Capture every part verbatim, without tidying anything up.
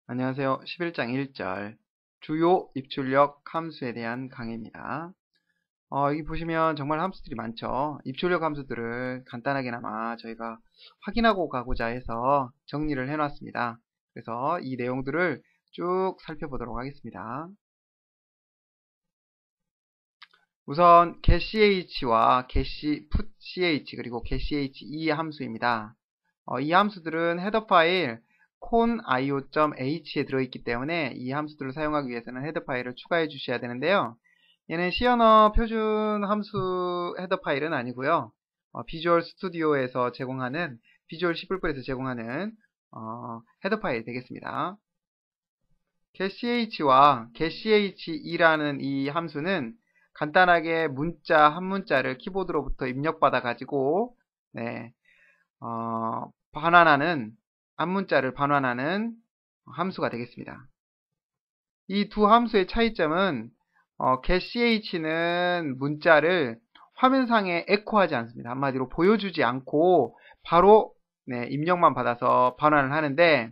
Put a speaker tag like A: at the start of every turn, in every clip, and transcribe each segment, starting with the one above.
A: 안녕하세요. 십일 장 일 절 주요 입출력 함수에 대한 강의입니다. 어, 여기 보시면 정말 함수들이 많죠. 입출력 함수들을 간단하게나마 저희가 확인하고 가고자 해서 정리를 해놨습니다. 그래서 이 내용들을 쭉 살펴보도록 하겠습니다. 우선 getch와 getputch 그리고 getch 이 함수입니다. 어, 이 함수들은 헤더 파일 conio.h에 들어있기 때문에 이 함수들을 사용하기 위해서는 헤더 파일을 추가해 주셔야 되는데요. 얘는 C 언어 표준 함수 헤더 파일은 아니고요. 어, 비주얼 스튜디오에서 제공하는 비주얼 씨 에서 제공하는 어, 헤더 파일 되겠습니다. getch와 getch이라는 이 함수는 간단하게 문자 한 문자를 키보드로부터 입력받아 가지고 네, 어, 반환하는 앞문자를 반환하는 함수가 되겠습니다. 이 두 함수의 차이점은 어, getch는 문자를 화면상에 에코하지 않습니다. 한마디로 보여주지 않고 바로 네, 입력만 받아서 반환을 하는데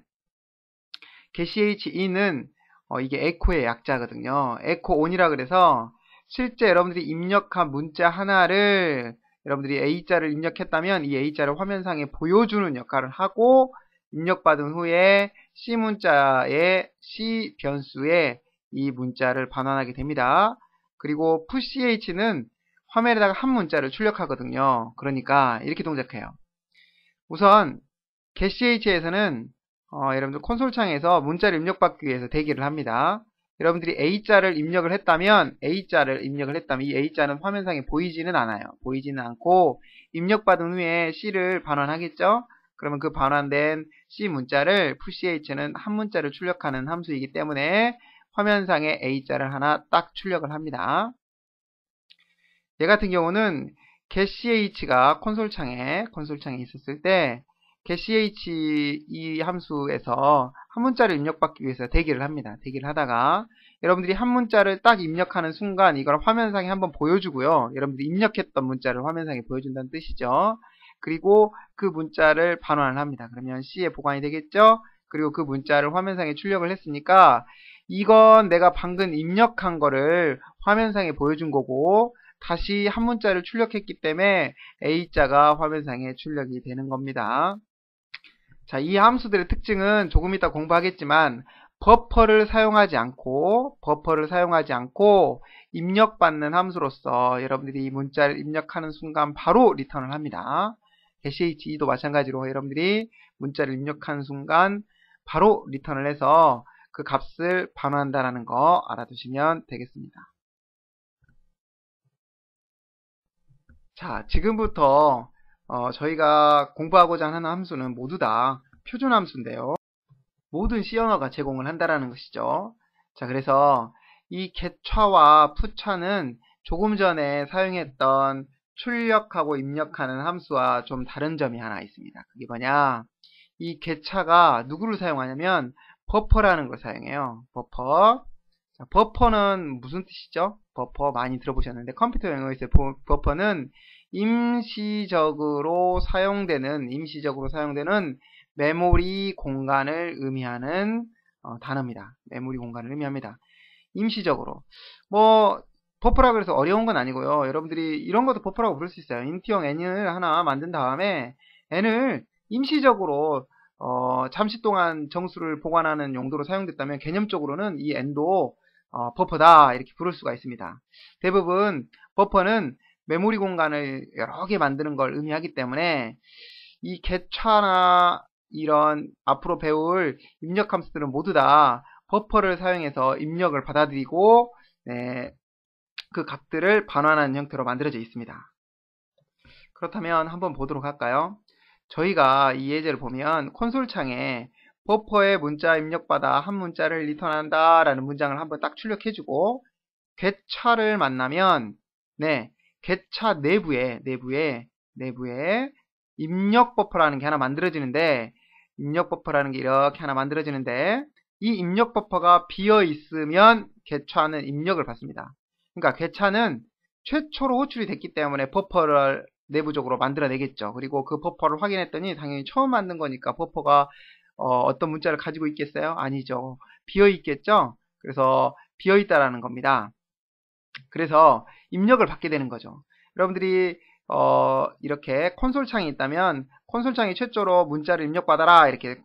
A: getch는 어, 이게 에코의 약자거든요. 에코 온이라 그래서 실제 여러분들이 입력한 문자 하나를 여러분들이 A자를 입력했다면 이 A자를 화면상에 보여주는 역할을 하고 입력받은 후에 C 문자의 C 변수에 이 문자를 반환하게 됩니다. 그리고 push는 화면에다가 한 문자를 출력하거든요. 그러니까 이렇게 동작해요. 우선 getch에서는 어, 여러분들 콘솔 창에서 문자를 입력받기 위해서 대기를 합니다. 여러분들이 A자를 입력을 했다면 A자를 입력을 했다면 이 A자는 화면상에 보이지는 않아요. 보이지는 않고 입력받은 후에 C를 반환하겠죠? 그러면 그 반환된 C 문자를 push는 한 문자를 출력하는 함수이기 때문에 화면상에 A자를 하나 딱 출력을 합니다. 얘 같은 경우는 getch가 콘솔 창에 콘솔 창에 있었을 때 getch 이 함수에서 한 문자를 입력받기 위해서 대기를 합니다. 대기를 하다가 여러분들이 한 문자를 딱 입력하는 순간 이걸 화면상에 한번 보여주고요. 여러분들이 입력했던 문자를 화면상에 보여준다는 뜻이죠. 그리고 그 문자를 반환을 합니다. 그러면 C에 보관이 되겠죠. 그리고 그 문자를 화면상에 출력을 했으니까 이건 내가 방금 입력한 거를 화면상에 보여준 거고 다시 한 문자를 출력했기 때문에 A자가 화면상에 출력이 되는 겁니다. 자, 이 함수들의 특징은 조금 이따 공부하겠지만 버퍼를 사용하지 않고 버퍼를 사용하지 않고 입력받는 함수로서 여러분들이 이 문자를 입력하는 순간 바로 리턴을 합니다. getch도 마찬가지로 여러분들이 문자를 입력하는 순간 바로 리턴을 해서 그 값을 반환한다는 거 알아두시면 되겠습니다. 자, 지금부터 어, 저희가 공부하고자 하는 함수는 모두 다 표준 함수인데요. 모든 C 언어가 제공을 한다라는 것이죠. 자, 그래서 이 get차와 put차는 조금 전에 사용했던 출력하고 입력하는 함수와 좀 다른 점이 하나 있습니다. 그게 뭐냐? 이 get차가 누구를 사용하냐면 버퍼라는 걸 사용해요. 버퍼. 자, 버퍼는 무슨 뜻이죠? 버퍼 많이 들어보셨는데 컴퓨터 영어에서 버퍼는 임시적으로 사용되는 임시적으로 사용되는 메모리 공간을 의미하는 어, 단어입니다. 메모리 공간을 의미합니다. 임시적으로 뭐 버퍼라 그래서 어려운 건 아니고요. 여러분들이 이런 것도 버퍼라고 부를 수 있어요. 인트형 n을 하나 만든 다음에 n을 임시적으로 어, 잠시 동안 정수를 보관하는 용도로 사용됐다면 개념적으로는 이 n도 어, 버퍼다 이렇게 부를 수가 있습니다. 대부분 버퍼는 메모리 공간을 여러 개 만드는 걸 의미하기 때문에 이 get차나 이런 앞으로 배울 입력 함수들은 모두 다 버퍼를 사용해서 입력을 받아들이고 네, 그 값들을 반환하는 형태로 만들어져 있습니다. 그렇다면 한번 보도록 할까요? 저희가 이 예제를 보면 콘솔 창에 버퍼에 문자 입력받아 한 문자를 리턴한다 라는 문장을 한번 딱 출력해주고 get차를 만나면 네, get차 내부에 내부에 내부에 입력 버퍼라는 게 하나 만들어지는데 입력 버퍼라는 게 이렇게 하나 만들어지는데 이 입력 버퍼가 비어 있으면 get차는 입력을 받습니다. 그러니까 get차는 최초로 호출이 됐기 때문에 버퍼를 내부적으로 만들어내겠죠. 그리고 그 버퍼를 확인했더니 당연히 처음 만든 거니까 버퍼가 어, 어떤 문자를 가지고 있겠어요? 아니죠. 비어 있겠죠? 그래서 비어 있다라는 겁니다. 그래서 입력을 받게 되는 거죠. 여러분들이 어, 이렇게 콘솔 창이 있다면 콘솔 창이 최초로 문자를 입력받아라 이렇게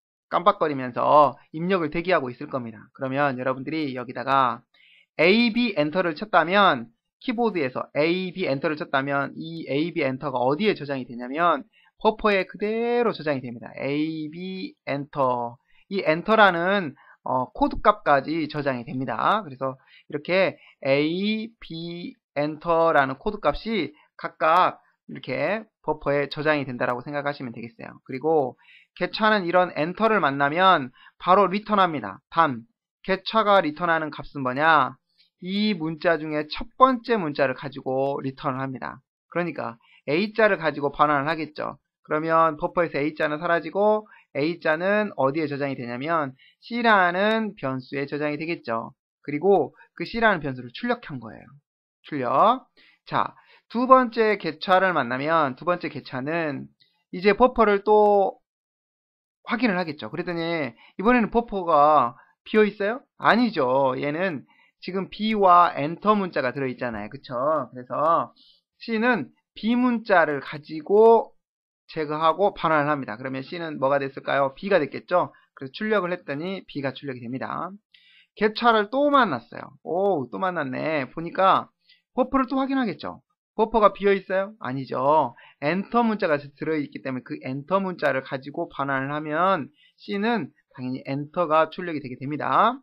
A: 깜빡거리면서 입력을 대기하고 있을 겁니다. 그러면 여러분들이 여기다가 A, B 엔터를 쳤다면 키보드에서 A, B 엔터를 쳤다면 이 A, B 엔터가 어디에 저장이 되냐면 버퍼에 그대로 저장이 됩니다. A, B 엔터. 이 엔터라는 어, 코드 값까지 저장이 됩니다. 그래서 이렇게 A, B 엔터라는 코드 값이 각각 이렇게 버퍼에 저장이 된다라고 생각하시면 되겠어요. 그리고 get차는 이런 엔터를 만나면 바로 리턴합니다. 단, get차가 리턴하는 값은 뭐냐? 이 문자 중에 첫 번째 문자를 가지고 리턴을 합니다. 그러니까 A자를 가지고 반환을 하겠죠. 그러면 버퍼에서 A자는 사라지고 A자는 어디에 저장이 되냐면 C라는 변수에 저장이 되겠죠. 그리고 그 C라는 변수를 출력한 거예요. 출력. 자, 두 번째 get차를 만나면 두 번째 get차는 이제 버퍼를 또 확인을 하겠죠. 그랬더니 이번에는 버퍼가 비어 있어요? 아니죠. 얘는 지금 B와 엔터 문자가 들어있잖아요. 그쵸? 그래서 C는 B 문자를 가지고 제거하고 반환을 합니다. 그러면 C는 뭐가 됐을까요? B가 됐겠죠? 그래서 출력을 했더니 B가 출력이 됩니다. get차를 또 만났어요. 오, 또 만났네. 보니까 버퍼를 또 확인하겠죠. 버퍼가 비어 있어요? 아니죠. 엔터 문자가 들어있기 때문에 그 엔터 문자를 가지고 반환을 하면 C는 당연히 엔터가 출력이 되게 됩니다.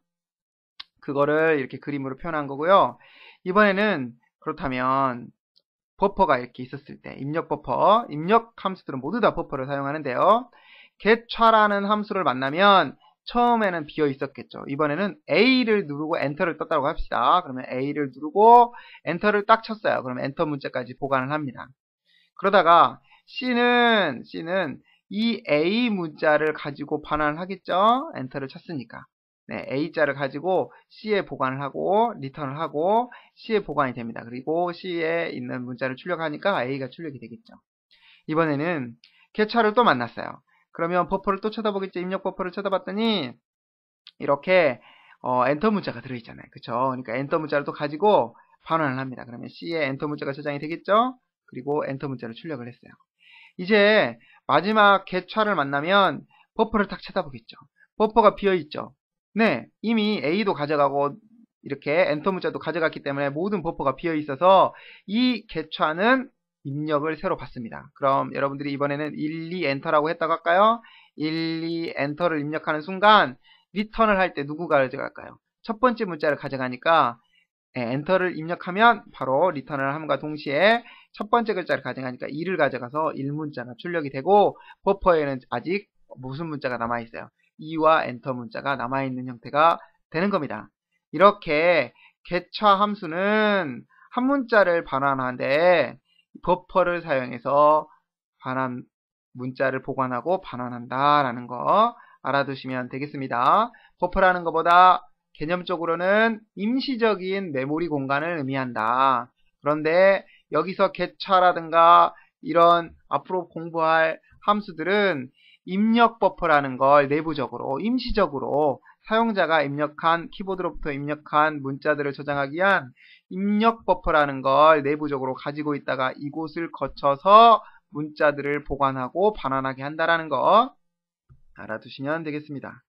A: 그거를 이렇게 그림으로 표현한 거고요. 이번에는 그렇다면 버퍼가 이렇게 있었을 때 입력 버퍼, 입력 함수들은 모두 다 버퍼를 사용하는데요. get차라는 함수를 만나면 처음에는 비어 있었겠죠. 이번에는 A를 누르고 엔터를 떴다고 합시다. 그러면 A를 누르고 엔터를 딱 쳤어요. 그러면 엔터 문자까지 보관을 합니다. 그러다가 C는 C는 이 A 문자를 가지고 반환을 하겠죠. 엔터를 쳤으니까. 네, A자를 가지고 C에 보관을 하고 리턴을 하고 C에 보관이 됩니다. 그리고 C에 있는 문자를 출력하니까 A가 출력이 되겠죠. 이번에는 get차를 또 만났어요. 그러면 버퍼를 또 쳐다보겠죠. 입력 버퍼를 쳐다봤더니 이렇게 어, 엔터 문자가 들어있잖아요. 그쵸? 그러니까 엔터 문자를 또 가지고 반환을 합니다. 그러면 C에 엔터 문자가 저장이 되겠죠? 그리고 엔터 문자를 출력을 했어요. 이제 마지막 get차를 만나면 버퍼를 딱 쳐다보겠죠. 버퍼가 비어있죠. 네, 이미 A도 가져가고 이렇게 엔터 문자도 가져갔기 때문에 모든 버퍼가 비어있어서 이 get차는 입력을 새로 받습니다. 그럼 여러분들이 이번에는 일, 이 엔터라고 했다고 할까요? 일, 이 엔터를 입력하는 순간 리턴을 할 때 누구가 가져갈까요? 첫 번째 문자를 가져가니까 엔터를 입력하면 바로 리턴을 함과 동시에 첫 번째 글자를 가져가니까 이를 가져가서 일 문자가 출력이 되고 버퍼에는 아직 무슨 문자가 남아있어요? 이와 엔터 문자가 남아있는 형태가 되는 겁니다. 이렇게 get차 함수는 한 문자를 반환하는데 버퍼를 사용해서 반환 문자를 보관하고 반환한다 라는 거 알아두시면 되겠습니다. 버퍼라는 것보다 개념적으로는 임시적인 메모리 공간을 의미한다. 그런데 여기서 get차라든가 이런 앞으로 공부할 함수들은 입력 버퍼라는 걸 내부적으로 임시적으로 사용자가 입력한 키보드로부터 입력한 문자들을 저장하기 위한 입력 버퍼라는 걸 내부적으로 가지고 있다가 이곳을 거쳐서 문자들을 보관하고 반환하게 한다라는 거 알아두시면 되겠습니다.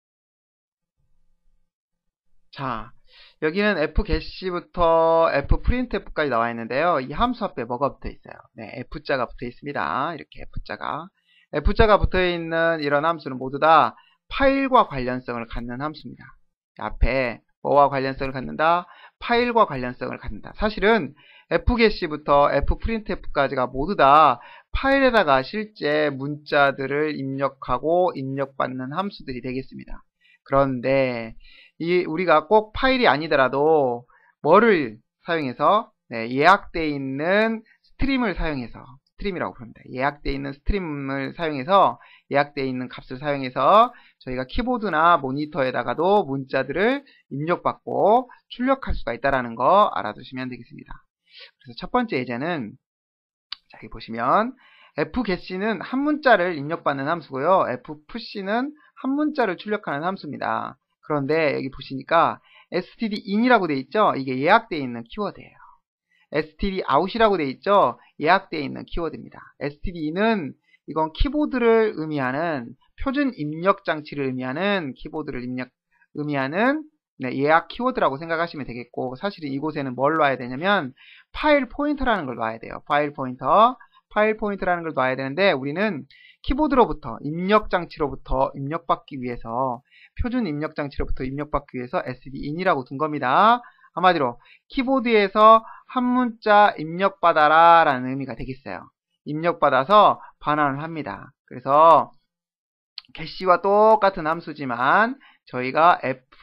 A: 자, 여기는 fget부터 fprintf까지 나와 있는데요. 이 함수 앞에 뭐가 붙어 있어요? 네, f자가 붙어 있습니다. 이렇게 f자가. f자가 붙어 있는 이런 함수는 모두 다 파일과 관련성을 갖는 함수입니다. 앞에 뭐와 관련성을 갖는다? 파일과 관련성을 갖는다. 사실은 fget부터 fprintf까지가 모두 다 파일에다가 실제 문자들을 입력하고 입력받는 함수들이 되겠습니다. 그런데 이 우리가 꼭 파일이 아니더라도 뭐를 사용해서 네, 예약되어 있는 스트림을 사용해서 스트림이라고 부릅니다. 예약되어 있는 스트림을 사용해서 예약되어 있는 값을 사용해서 저희가 키보드나 모니터에다가도 문자들을 입력받고 출력할 수가 있다는 거 알아두시면 되겠습니다. 그래서 첫 번째 예제는 자, 여기 보시면 fgetC는 한 문자를 입력받는 함수고요. fpush는 한 문자를 출력하는 함수입니다. 그런데 여기 보시니까 stdin이라고 되어 있죠? 이게 예약되어 있는 키워드예요. stdout이라고 되어 있죠? 예약되어 있는 키워드입니다. stdin은 이건 키보드를 의미하는 표준 입력 장치를 의미하는 키보드를 입력 의미하는 네, 예약 키워드라고 생각하시면 되겠고, 사실은 이곳에는 뭘 놔야 되냐면 파일 포인터라는 걸 놔야 돼요. 파일 포인터, 파일 포인터라는 걸 놔야 되는데 우리는 키보드로부터 입력 장치로부터 입력받기 위해서 표준 입력 장치로부터 입력받기 위해서 stdin이라고 둔 겁니다. 한마디로 키보드에서 한 문자 입력받아라 라는 의미가 되겠어요. 입력받아서 반환을 합니다. 그래서 getC와 똑같은 함수지만 저희가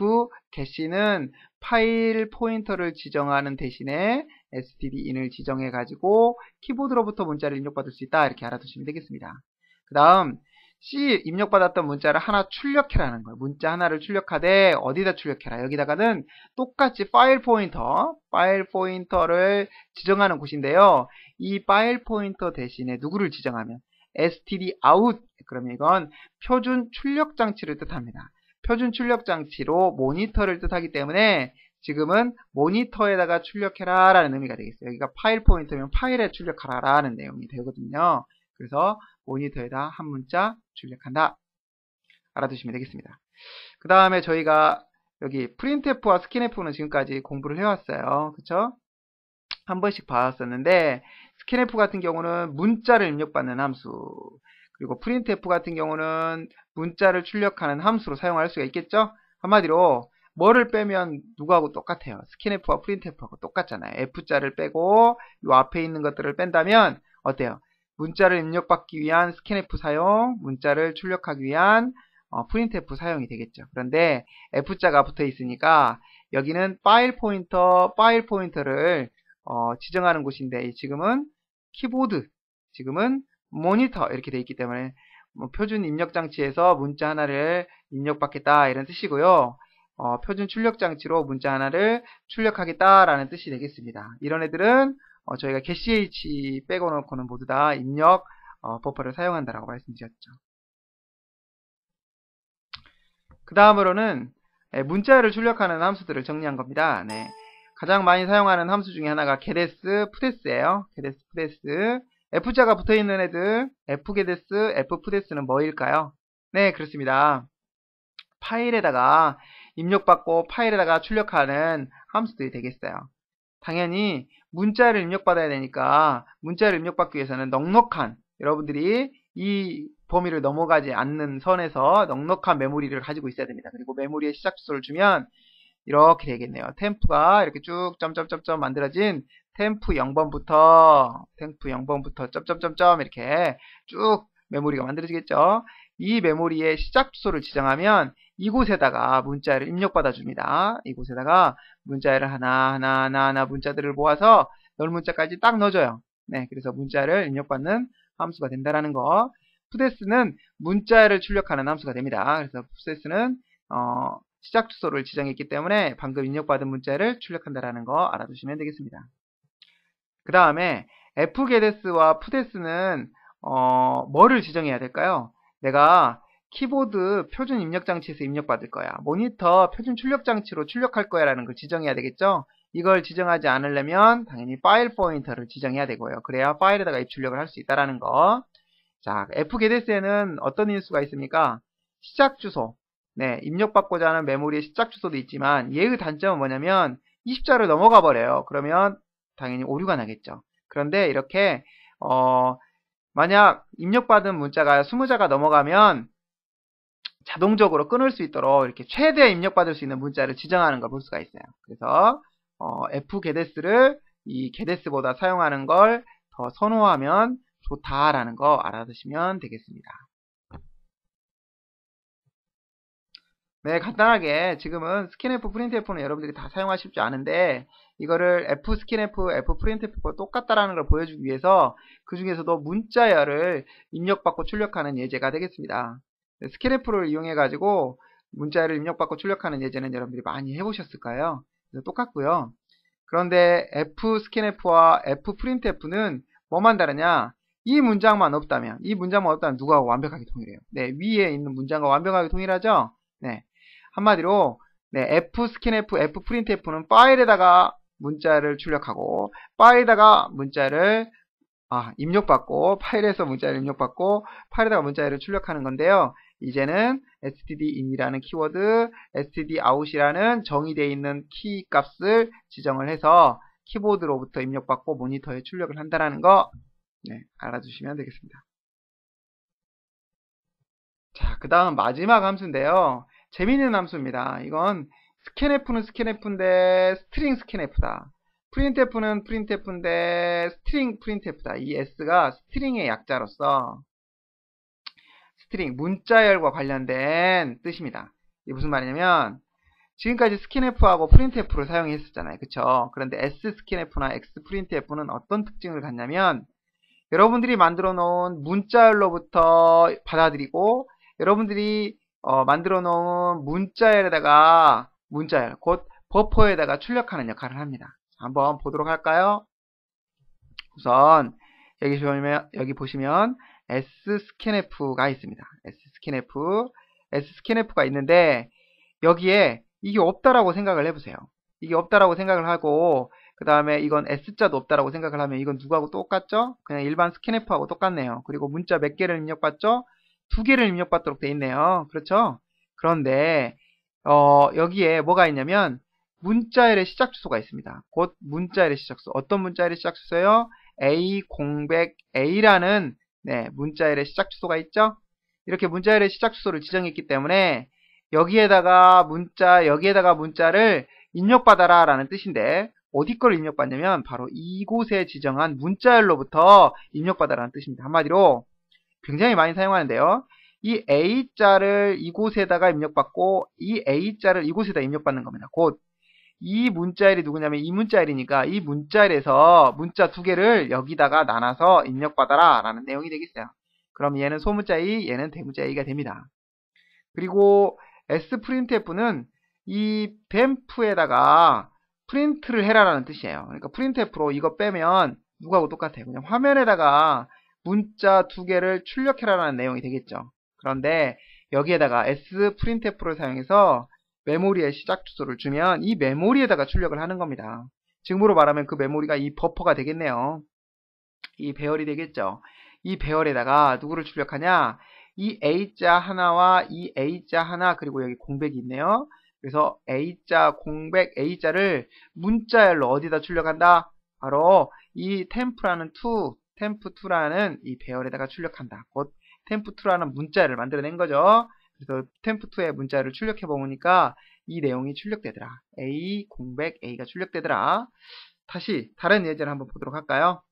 A: fgetC는 파일 포인터를 지정하는 대신에 stdin을 지정해 가지고 키보드로부터 문자를 입력받을 수 있다 이렇게 알아두시면 되겠습니다. 그 다음 C 입력받았던 문자를 하나 출력해라는 거예요. 문자 하나를 출력하되 어디다 출력해라. 여기다가는 똑같이 파일 포인터, 파일 포인터를 지정하는 곳인데요. 이 파일 포인터 대신에 누구를 지정하면 stdout, 그러면 이건 표준 출력 장치를 뜻합니다. 표준 출력 장치로 모니터를 뜻하기 때문에 지금은 모니터에다가 출력해라 라는 의미가 되겠어요. 여기가 파일 포인터면 파일에 출력하라 라는 내용이 되거든요. 그래서 모니터에다 한 문자 출력한다. 알아두시면 되겠습니다. 그 다음에 저희가 여기 printf와 scanf는 지금까지 공부를 해왔어요. 그쵸? 한 번씩 봐왔었는데 scanf 같은 경우는 문자를 입력받는 함수, 그리고 printf 같은 경우는 문자를 출력하는 함수로 사용할 수가 있겠죠? 한마디로 뭐를 빼면 누구하고 똑같아요. scanf와 printf하고 똑같잖아요. F자를 빼고 이 앞에 있는 것들을 뺀다면 어때요? 문자를 입력받기 위한 scanf 사용, 문자를 출력하기 위한 어, printf 사용이 되겠죠. 그런데 F자가 붙어 있으니까 여기는 파일 포인터, 파일 포인터를 어, 지정하는 곳인데 지금은 키보드, 지금은 모니터 이렇게 되어 있기 때문에 뭐 표준 입력 장치에서 문자 하나를 입력받겠다 이런 뜻이고요. 어, 표준 출력 장치로 문자 하나를 출력하겠다라는 뜻이 되겠습니다. 이런 애들은 어, 저희가 getch 빼고 놓고는 모두 다 입력 어, 버퍼를 사용한다라고 말씀드렸죠. 그 다음으로는 예, 문자를 출력하는 함수들을 정리한 겁니다. 네. 가장 많이 사용하는 함수 중에 하나가 getS, putS예요. getS, putS. F자가 붙어있는 애들 fgetS, fputS는 뭐일까요? 네, 그렇습니다. 파일에다가 입력받고 파일에다가 출력하는 함수들이 되겠어요. 당연히 문자를 입력받아야 되니까 문자를 입력받기 위해서는 넉넉한, 여러분들이 이 범위를 넘어가지 않는 선에서 넉넉한 메모리를 가지고 있어야 됩니다. 그리고 메모리의 시작 주소를 주면 이렇게 되겠네요. 템프가 이렇게 쭉 점점점점 만들어진 템프 영 번부터 템프 영 번부터 점점점점 이렇게 쭉 메모리가 만들어지겠죠. 이 메모리의 시작 주소를 지정하면 이곳에다가 문자를 입력받아 줍니다. 이곳에다가 문자를 하나 하나 하나 하나 문자들을 모아서 넓은 문자까지 딱 넣어줘요. 네, 그래서 문자를 입력받는 함수가 된다라는 거. putS는 문자를 출력하는 함수가 됩니다. 그래서 putS는 어, 시작 주소를 지정했기 때문에 방금 입력받은 문자를 출력한다라는 거 알아두시면 되겠습니다. 그 다음에 fgetS와 putS는 어, 뭐를 지정해야 될까요? 내가 키보드 표준 입력 장치에서 입력받을 거야. 모니터 표준 출력 장치로 출력할 거야 라는 걸 지정해야 되겠죠? 이걸 지정하지 않으려면 당연히 파일 포인터를 지정해야 되고요. 그래야 파일에다가 입출력을 할 수 있다라는 거. 자, fgetS에는 어떤 인수가 있습니까? 시작 주소. 네, 입력받고자 하는 메모리의 시작 주소도 있지만 얘의 단점은 뭐냐면 이십 자를 넘어가 버려요. 그러면 당연히 오류가 나겠죠. 그런데 이렇게 어, 만약 입력받은 문자가 이십 자가 넘어가면 자동적으로 끊을 수 있도록 이렇게 최대 입력받을 수 있는 문자를 지정하는 걸 볼 수가 있어요. 그래서 어, fgetS를 이 getS보다 사용하는 걸 더 선호하면 좋다라는 거 알아두시면 되겠습니다. 네, 간단하게 지금은 scanf, printf는 여러분들이 다 사용하실 줄 아는데 이거를 fscanf, fprintf가 똑같다라는 걸 보여주기 위해서 그 중에서도 문자열을 입력받고 출력하는 예제가 되겠습니다. scanf를 이용해 가지고 문자를 입력받고 출력하는 예제는 여러분들이 많이 해보셨을까요? 똑같고요. 그런데 fscanf와 fprintf는 뭐만 다르냐? 이 문장만 없다면, 이 문장만 없다면 누구하고 완벽하게 동일해요. 네, 위에 있는 문장과 완벽하게 동일하죠? 네. 한마디로, 네, F 스캔F, F 프린트F는 파일에다가 문자를 출력하고, 파일에다가 문자를, 아, 입력받고, 파일에서 문자를 입력받고, 파일에다가 문자를 출력하는 건데요. 이제는 stdin이라는 키워드, stdout이라는 정의되어 있는 키 값을 지정을 해서 키보드로부터 입력받고 모니터에 출력을 한다는 거, 네, 알아두시면 되겠습니다. 자, 그 다음 마지막 함수인데요. 재미있는 함수입니다. 이건 스캔F는 스캔F인데 스트링 스캔F다. 프린트F는 프린트F인데 스트링 프린트F다. 이 S가 스트링의 약자로서 스트링, 문자열과 관련된 뜻입니다. 이게 무슨 말이냐면 지금까지 스캔F하고 프린트F를 사용했었잖아요. 그쵸? 그런데 S 스캔F나 X 프린트F는 어떤 특징을 갖냐면 여러분들이 만들어 놓은 문자열로부터 받아들이고 여러분들이 어, 만들어 놓은 문자열에다가 문자열, 곧 버퍼에다가 출력하는 역할을 합니다. 한번 보도록 할까요? 우선 여기 보시면, 여기 보시면 sScanF가 있습니다. sScanF, sScanF가 있는데 여기에 이게 없다라고 생각을 해보세요. 이게 없다라고 생각을 하고 그 다음에 이건 S자도 없다라고 생각을 하면 이건 누구하고 똑같죠? 그냥 일반 스캔F하고 똑같네요. 그리고 문자 몇 개를 입력받죠? 두 개를 입력받도록 돼 있네요. 그렇죠? 그런데 어, 여기에 뭐가 있냐면 문자열의 시작 주소가 있습니다. 곧 문자열의 시작 주소. 어떤 문자열의 시작 주소요? A 공백 A라는 네, 문자열의 시작 주소가 있죠? 이렇게 문자열의 시작 주소를 지정했기 때문에 여기에다가 문자, 여기에다가 문자를 입력받아라 라는 뜻인데 어디 걸 입력받냐면 바로 이곳에 지정한 문자열로부터 입력받아라는 뜻입니다. 한마디로 굉장히 많이 사용하는데요. 이 A자를 이곳에다가 입력받고 이 A자를 이곳에다 입력받는 겁니다. 곧 이 문자열이 누구냐면 이 문자열이니까 이 문자열에서 문자 두 개를 여기다가 나눠서 입력받아라 라는 내용이 되겠어요. 그럼 얘는 소문자 A, 얘는 대문자 A가 됩니다. 그리고 sprintf는 이 뱀프에다가 프린트를 해라라는 뜻이에요. 그러니까 printf로 이거 빼면 누구하고 똑같아요. 그냥 화면에다가 문자 두 개를 출력해라라는 내용이 되겠죠. 그런데 여기에다가 sprintf를 사용해서 메모리의 시작 주소를 주면 이 메모리에다가 출력을 하는 겁니다. 지금으로 말하면 그 메모리가 이 버퍼가 되겠네요. 이 배열이 되겠죠. 이 배열에다가 누구를 출력하냐? 이 A자 하나와 이 A자 하나 그리고 여기 공백이 있네요. 그래서 A자 공백 A자를 문자열로 어디다 출력한다? 바로 이 템프라는 이, 템프이라는 이 배열에다가 출력한다. 곧 템프이라는 문자열을 만들어낸 거죠. 그래서 템프이의 문자열을 출력해 보니까 이 내용이 출력되더라. A 공백 A가 출력되더라. 다시 다른 예제를 한번 보도록 할까요?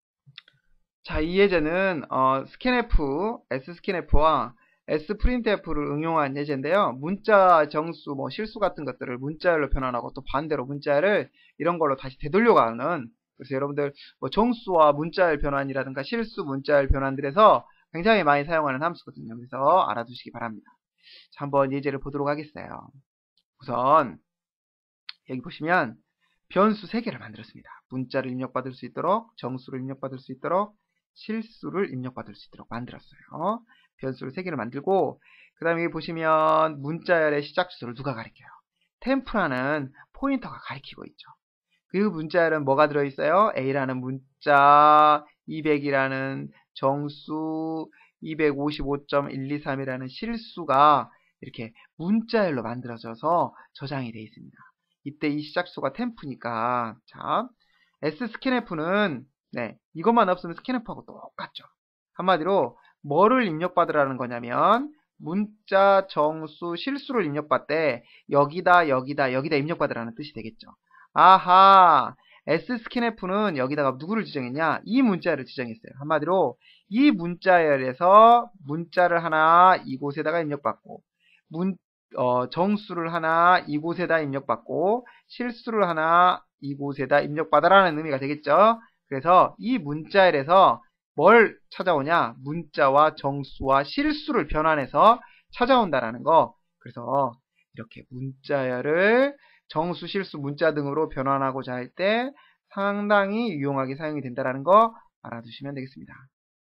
A: 자, 이 예제는 어, 스캔F, sScanF와 sPrintF를 응용한 예제인데요. 문자 정수, 뭐 실수 같은 것들을 문자열로 변환하고 또 반대로 문자열을 이런 걸로 다시 되돌려가는, 그래서 여러분들 뭐 정수와 문자열 변환이라든가 실수 문자열 변환들에서 굉장히 많이 사용하는 함수거든요. 그래서 알아두시기 바랍니다. 자, 한번 예제를 보도록 하겠어요. 우선 여기 보시면 변수 세 개를 만들었습니다. 문자를 입력받을 수 있도록, 정수를 입력받을 수 있도록, 실수를 입력받을 수 있도록 만들었어요. 변수를 세 개를 만들고 그 다음에 여기 보시면 문자열의 시작 주소를 누가 가리켜요? 템프라는 포인터가 가리키고 있죠. 그 문자열은 뭐가 들어있어요? A라는 문자, 이백이라는 정수, 이백오십오 점 일이삼이라는 실수가 이렇게 문자열로 만들어져서 저장이 되어 있습니다. 이때 이 시작 주소가 템프니까 자, sScanF는 네, 이것만 없으면 스캔F하고 똑같죠. 한마디로 뭐를 입력받으라는 거냐면 문자, 정수, 실수를 입력받되 여기다, 여기다, 여기다 입력받으라는 뜻이 되겠죠. 아하, sScanF는 여기다가 누구를 지정했냐? 이 문자를 지정했어요. 한마디로 이 문자열에서 문자를 하나 이곳에다가 입력받고 문, 어, 정수를 하나 이곳에다 입력받고 실수를 하나 이곳에다 입력받아라는 의미가 되겠죠. 그래서 이 문자열에서 뭘 찾아오냐? 문자와 정수와 실수를 변환해서 찾아온다라는 거. 그래서 이렇게 문자열을 정수, 실수, 문자 등으로 변환하고자 할 때 상당히 유용하게 사용이 된다라는 거 알아두시면 되겠습니다.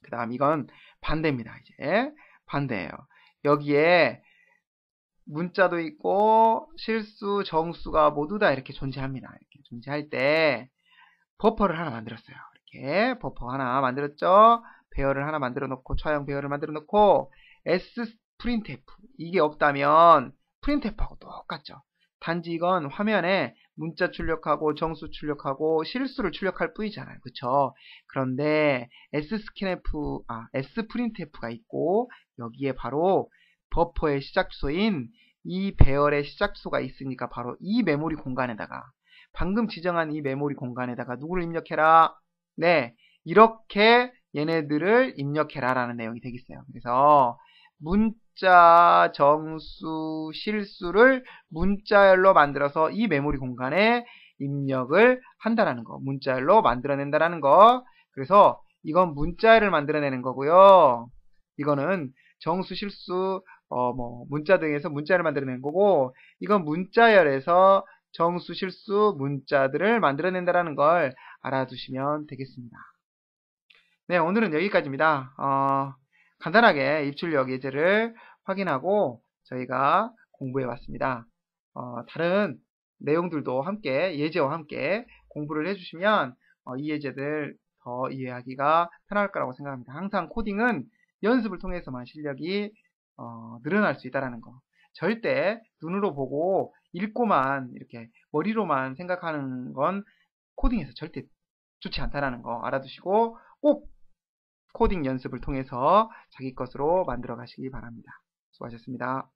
A: 그 다음 이건 반대입니다. 이제 반대예요. 여기에 문자도 있고 실수, 정수가 모두 다 이렇게 존재합니다. 이렇게 존재할 때 버퍼를 하나 만들었어요. 이렇게 버퍼 하나 만들었죠. 배열을 하나 만들어 놓고 처형 배열을 만들어 놓고 S 프린트F 이게 없다면 프린트F하고 똑같죠. 단지 이건 화면에 문자 출력하고 정수 출력하고 실수를 출력할 뿐이잖아요. 그쵸? 그런데 S스캔F, 아, S프린트F가 있고 여기에 바로 버퍼의 시작 주소인 이 배열의 시작 주소가 있으니까 바로 이 메모리 공간에다가 방금 지정한 이 메모리 공간에다가 누구를 입력해라? 네, 이렇게 얘네들을 입력해라 라는 내용이 되겠어요. 그래서 문자, 정수, 실수를 문자열로 만들어서 이 메모리 공간에 입력을 한다라는 거. 문자열로 만들어낸다라는 거. 그래서 이건 문자열을 만들어내는 거고요. 이거는 정수, 실수, 어, 뭐, 문자 등에서 문자를 만들어내는 거고, 이건 문자열에서 정수, 실수, 문자들을 만들어낸다라는 걸 알아두시면 되겠습니다. 네, 오늘은 여기까지입니다. 어, 간단하게 입출력 예제를 확인하고 저희가 공부해 봤습니다. 어, 다른 내용들도 함께, 예제와 함께 공부를 해주시면 어, 이 예제들 더 이해하기가 편할 거라고 생각합니다. 항상 코딩은 연습을 통해서만 실력이 어, 늘어날 수 있다는 거. 절대 눈으로 보고 읽고만 이렇게 머리로만 생각하는 건 코딩에서 절대 좋지 않다는 거 알아두시고 꼭 코딩 연습을 통해서 자기 것으로 만들어 가시기 바랍니다. 수고하셨습니다.